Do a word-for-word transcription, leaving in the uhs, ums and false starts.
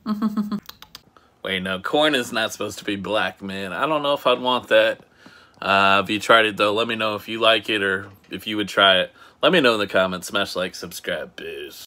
Wait, no, corn is not supposed to be black, man. I don't know if I'd want that. Uh, if you tried it, though, let me know if you like it or if you would try it. Let me know in the comments. Smash like, subscribe, booze.